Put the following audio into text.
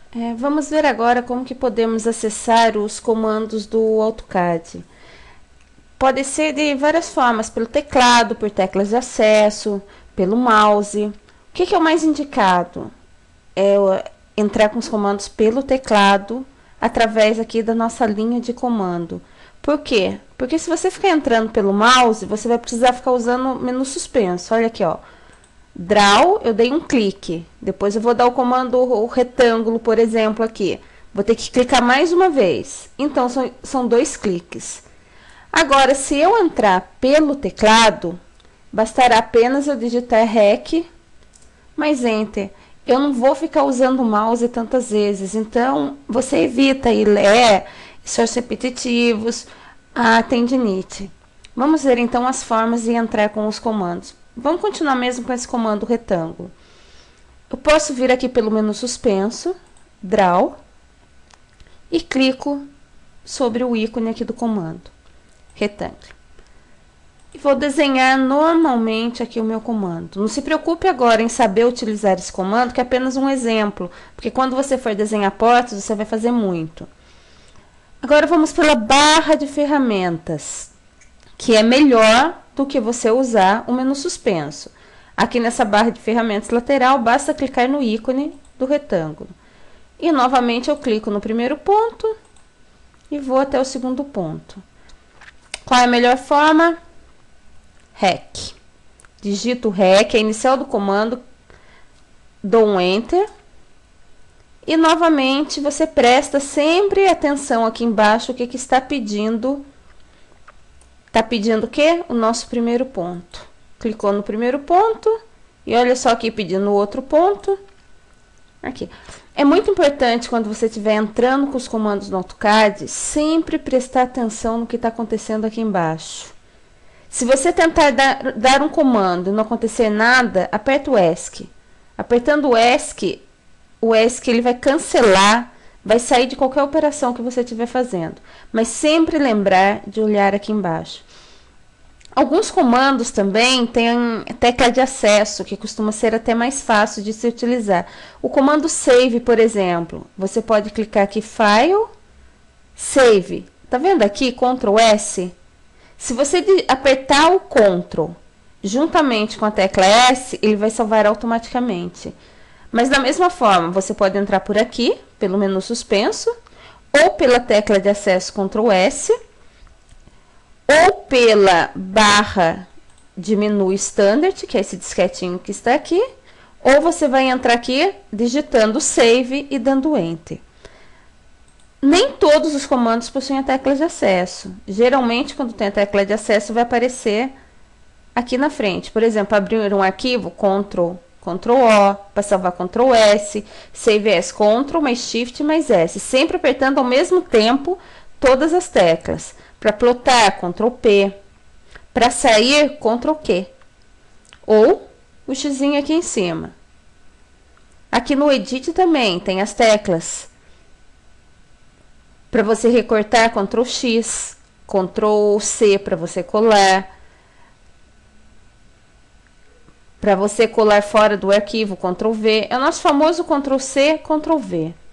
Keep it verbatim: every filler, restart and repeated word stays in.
É, vamos ver agora como que podemos acessar os comandos do AutoCAD. Pode ser de várias formas, pelo teclado, por teclas de acesso, pelo mouse. O que, que é o mais indicado? É entrar com os comandos pelo teclado, através aqui da nossa linha de comando. Por quê? Porque se você ficar entrando pelo mouse, você vai precisar ficar usando o menu suspenso. Olha aqui, ó. Draw, eu dei um clique. Depois eu vou dar o comando o retângulo, por exemplo, aqui. Vou ter que clicar mais uma vez. Então, são, são dois cliques. Agora, se eu entrar pelo teclado, bastará apenas eu digitar REC mais Enter. Eu não vou ficar usando o mouse tantas vezes, então você evita ir ler, sons repetitivos, a tendinite. Vamos ver então as formas de entrar com os comandos. Vamos continuar mesmo com esse comando retângulo. Eu posso vir aqui pelo menu suspenso, Draw, e clico sobre o ícone aqui do comando, retângulo. E vou desenhar normalmente aqui o meu comando. Não se preocupe agora em saber utilizar esse comando, que é apenas um exemplo, porque quando você for desenhar portas, você vai fazer muito. Agora vamos pela barra de ferramentas, que é melhor do que você usar o menu suspenso. Aqui nessa barra de ferramentas lateral, basta clicar no ícone do retângulo. E novamente eu clico no primeiro ponto e vou até o segundo ponto. Qual é a melhor forma? REC. Digito REC, a inicial do comando, dou um Enter. E novamente você presta sempre atenção aqui embaixo o que, que está pedindo. Está pedindo o quê? O nosso primeiro ponto. Clicou no primeiro ponto e olha só aqui pedindo o outro ponto. Aqui. É muito importante quando você estiver entrando com os comandos no AutoCAD, sempre prestar atenção no que está acontecendo aqui embaixo. Se você tentar dar, dar um comando e não acontecer nada, aperta o ESC. Apertando o ESC, o ESC ele vai cancelar, vai sair de qualquer operação que você estiver fazendo. Mas sempre lembrar de olhar aqui embaixo. Alguns comandos também têm tecla de acesso, que costuma ser até mais fácil de se utilizar. O comando Save, por exemplo, você pode clicar aqui, File, Save. Tá vendo aqui, control S? Se você apertar o Ctrl juntamente com a tecla S, ele vai salvar automaticamente. Mas da mesma forma, você pode entrar por aqui, pelo menu suspenso, ou pela tecla de acesso control S, ou pela barra de menu Standard, que é esse disquetinho que está aqui, ou você vai entrar aqui digitando Save e dando Enter. Nem todos os comandos possuem a tecla de acesso. Geralmente, quando tem a tecla de acesso, vai aparecer aqui na frente. Por exemplo, abrir um arquivo, Ctrl, Ctrl O, para salvar Ctrl S, Save As, Ctrl mais Shift mais S, sempre apertando ao mesmo tempo todas as teclas. Para plotar, Ctrl P. Para sair, Ctrl Q. Ou o xizinho aqui em cima. Aqui no Edit também tem as teclas. Para você recortar, Ctrl X, Ctrl C para você colar. Para você colar fora do arquivo, Ctrl V. É o nosso famoso Ctrl C, Ctrl V.